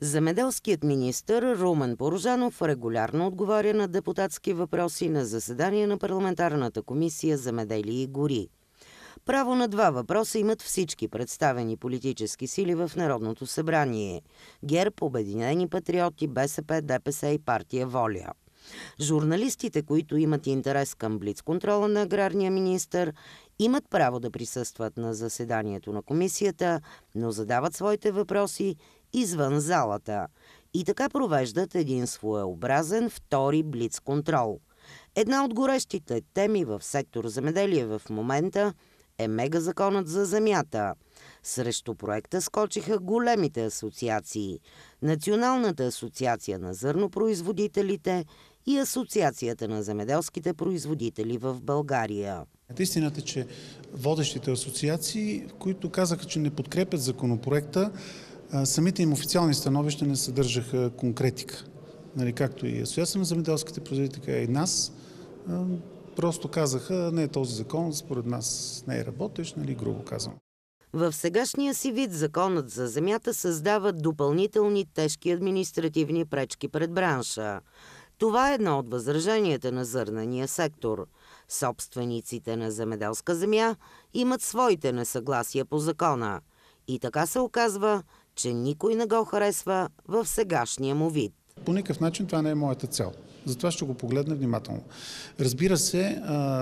Земеделският министър Румен Порожанов регулярно отговаря на депутатски въпроси на заседание на парламентарната комисия Земеделие и гори. Право на 2 въпроса имат всички представени политически сили в Народното събрание – ГЕРБ, Обединени патриоти, БСП, ДПС и партия Воля. Журналистите, които имат интерес към блицконтрола на аграрния министър, имат право да присъстват на заседанието на комисията, но задават своите въпроси извън залата и така провеждат един своеобразен втори блицконтрол. Една от горещите теми в сектор земеделие в момента е мегазаконът за земята. Срещу проекта скочиха големите асоциации – Националната асоциация на зърнопроизводителите и Асоциацията на земеделските производители в България. Истината е, че водещите асоциации, които казаха, че не подкрепят законопроекта, самите им официални становища не съдържаха конкретика. Както и Асоциацията на земеделските производители, така и нас, просто казаха, не, този закон според нас не е работещ, грубо казвам. В сегашния си вид законът за земята създава допълнителни тежки административни пречки пред бранша. Това е едно от възраженията на зърнения сектор. Собствениците на земеделска земя имат своите несъгласия по закона. И така се оказва, че никой не го харесва в сегашния му вид. По никакъв начин това не е моята цел. Затова ще го погледна внимателно. Разбира се,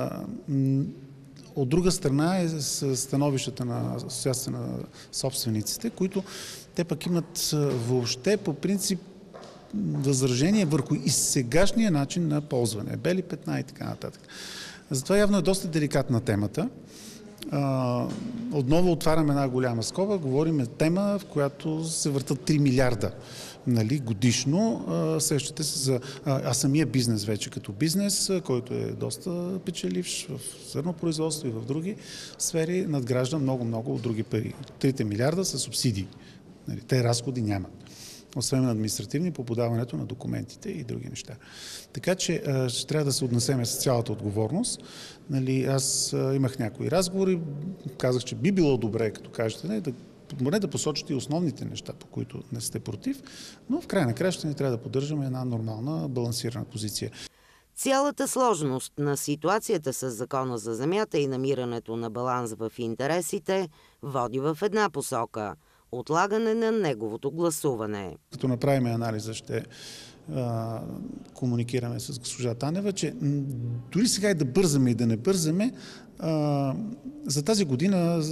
от друга страна е становищата на Асоциацията на собствениците, които те пък имат въобще по принцип възражение върху и сегашния начин на ползване, бели петна и така нататък. Затова явно е доста деликатна темата. Отново отваряме една голяма скоба, говорим тема, в която се въртат 3 милиарда годишно. Сещате се за самия бизнес вече като бизнес, който е доста печеливш в зърнопроизводство и в други сфери, надгражда много от други пари. 3 милиарда са субсидии. Те разходи нямат. Освен административни по подаването на документите и други неща. Така че ще трябва да се отнесеме с цялата отговорност. Аз имах някои разговори, казах, че би било добре, като кажете, да посочите и основните неща, по които не сте против, но в край на краща ни трябва да поддържаме една нормална, балансирана позиция. Цялата сложност на ситуацията с закона за земята и намирането на баланс в интересите води в една посока – отлагане на неговото гласуване. Като направим анализа, ще комуникираме с госпожа Танева, че дори сега и да бързаме и да не бързаме, за тази година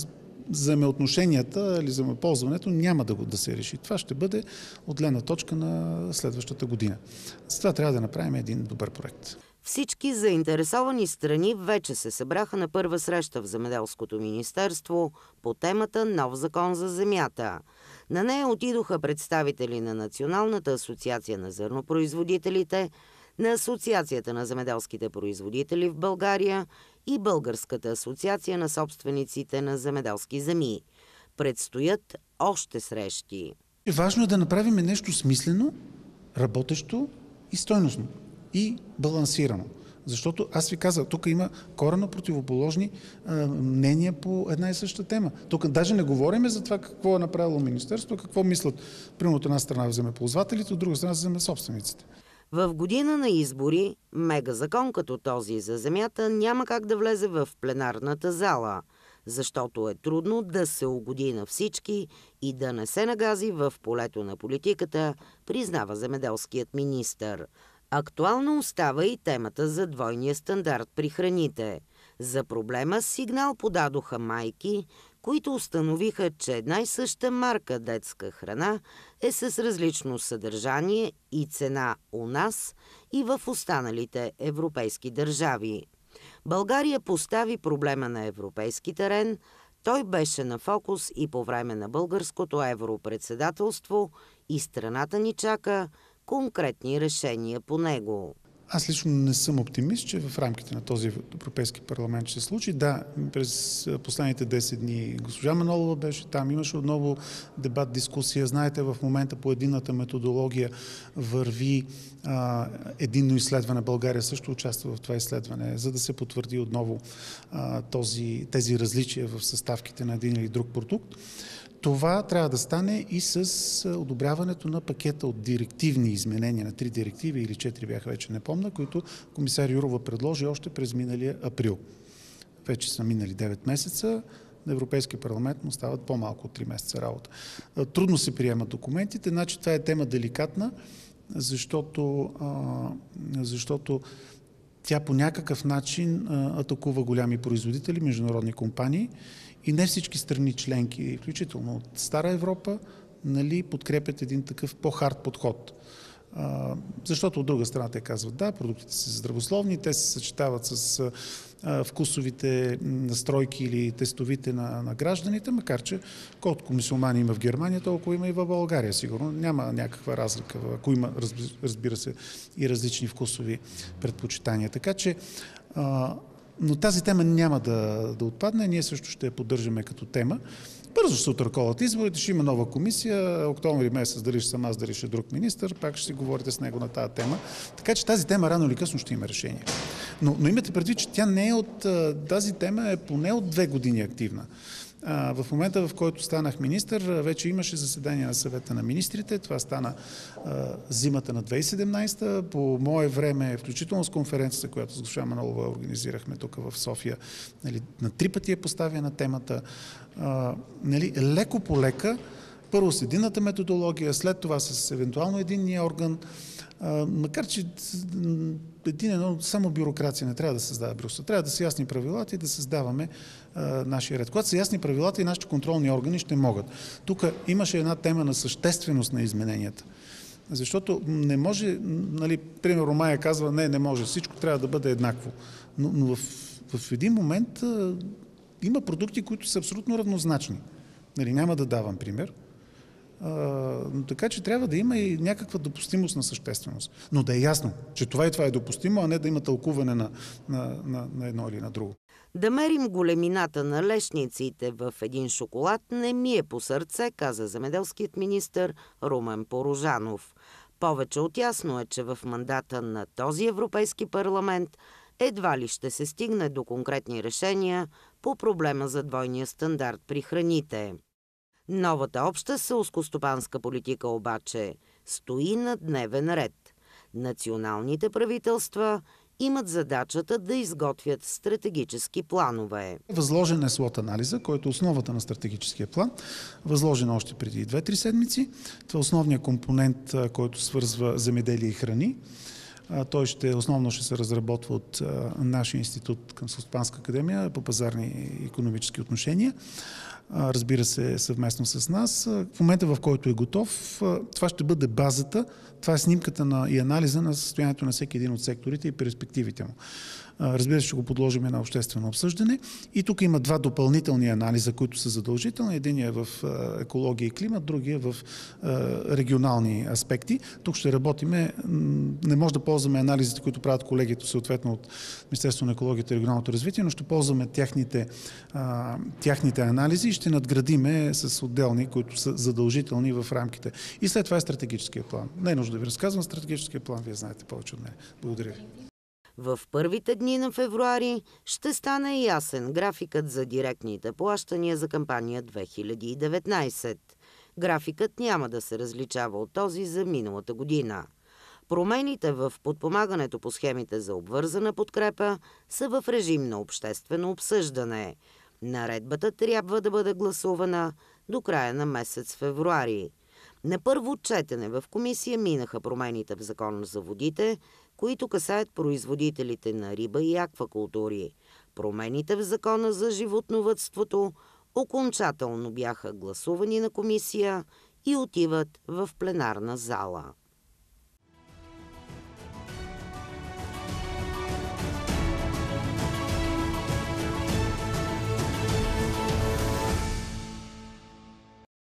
земеотношенията или земеползването няма да се реши. Това ще бъде от гледна точка на следващата година. Затова трябва да направим един добър проект. Всички заинтересовани страни вече се събраха на първа среща в Земеделското министерство по темата Нов закон за земята. На нея отидоха представители на Националната асоциация на зърнопроизводителите, на Асоциацията на земеделските производители в България и Българската асоциация на собствениците на земеделски земи. Предстоят още срещи. Важно е да направим нещо смислено, работещо и стойностно. И балансирано. Защото аз ви казах, тук има коренно противоположни мнения по една и съща тема. Тук даже не говорим за това какво е направило министерството, какво мислят примерно от една страна земеползвателите, от друга страна земесобствениците. В година на избори мегазакон като този за земята няма как да влезе в пленарната зала, защото е трудно да се угоди на всички и да не се нагази в полето на политиката, признава земеделският министър. Актуално остава и темата за двойния стандарт при храните. За проблема сигнал подадоха майки, които установиха, че една и съща марка детска храна е с различно съдържание и цена у нас и в останалите европейски държави. България постави проблема на европейски терен, той беше на фокус и по време на българското европредседателство и страната ни чака конкретни решения по него. Аз лично не съм оптимист, че в рамките на този Европейски парламент ще се случи. Да, през последните 10 дни госпожа Манолова беше там, имаше отново дебат, дискусия. Знаете, в момента по единната методология върви единно изследване. България също участва в това изследване, за да се потвърди отново тези различия в съставките на един или друг продукт. Това трябва да стане и с одобряването на пакета от директивни изменения на 3 директиви или 4 бяха, вече не помня, които комисар Юрова предложи още през миналия април. Вече са минали 9 месеца. На Европейския парламент му стават по-малко от 3 месеца работа. Трудно се приемат документите, значи това е тема деликатна, защото тя по някакъв начин атакува голями производители, международни компании и не всички страни членки, включително от Стара Европа, подкрепят един такъв по-хард подход. Защото от друга страна те казват, да, продуктите са здравословни, те се съчетават с вкусовите настройки или тестовите на гражданите, макар че колкото мюсюлмани има в Германия, толкова има и в България. Сигурно няма някаква разлика, ако има, разбира се, и различни вкусови предпочитания. Така че, но тази тема няма да отпадне, ние също ще я поддържаме като тема. Бързо ще се отърковат изборите, ще има нова комисия, октомври месец, дали ще съм аз, дали ще е друг министър, пак ще си говорите с него на тази тема. Така че тази тема рано или късно ще има решение. Но имате предвид, че тя не е тази тема е поне от 2 години активна. В момента, в който станах министър, вече имаше заседание на съвета на министрите. Това стана зимата на 2017. По мое време, включително с конференцията, която с госпожа Манолова организирахме тук в София, на 3 пъти е поставена темата. Леко по лека, първо с единната методология, след това с евентуално единния орган, макар че само бюрокрация не трябва да създава Брюксел. Трябва да са ясни правилата и да създаваме нашия ред. Когато са ясни правилата, и нашите контролни органи ще могат. Тук имаше една тема на същественост на измененията. Защото не може, примерно Майя казва, не може, всичко трябва да бъде еднакво. Но в един момент има продукти, които са абсолютно равнозначни. Няма да давам пример. Така че трябва да има и някаква допустимост на същественост. Но да е ясно, че това е допустимо, а не да има тълкуване на едно или на друго. Да мерим големината на лешниците в един шоколад не ми е по сърце, каза земеделският министър Румен Порожанов. Повече от ясно е, че в мандата на този Европейски парламент едва ли ще се стигне до конкретни решения по проблема за двойния стандарт при храните. Новата обща селскостопанска политика обаче стои на дневен ред. Националните правителства имат задачата да изготвят стратегически планове. Възложен е слот анализа, който е основата на стратегическия план. Възложен още преди 2-3 седмици. Това е основният компонент, който свързва земеделие и храни. Той основно ще се разработва от нашия институт към Селскостопанска академия по пазарни и икономически отношения. Разбира се, съвместно с нас. В момента, в който е готов, това ще бъде базата, това е снимката и анализа на състоянието на всеки един от секторите и перспективите му. Разбира се, ще го подложим на обществено обсъждане. И тук има 2 допълнителни анализа, които са задължителни. Единият е в екология и климат, другия е в регионални аспекти. Тук ще работиме. Не може да ползваме анализите, които правят колегите, съответно от Министерството на екологията и регионалното развитие, но ще ползваме тяхните анализи и ще надградиме с отделни, които са задължителни в рамките. И след това е стратегическия план. Не е нужно да ви разказвам стратегическия план, вие знаете повече от мен. Благодаря ви. В първите дни на февруари ще стане ясен графикът за директните плащания за кампания 2019. Графикът няма да се различава от този за миналата година. Промените в подпомагането по схемите за обвързана подкрепа са в режим на обществено обсъждане. Наредбата трябва да бъде гласувана до края на месец февруари. На първо четене в комисия минаха промените в Закона за водите, които касаят производителите на риба и аквакултури. Промените в Закона за животновъдството окончателно бяха гласувани на комисия и отиват в пленарна зала.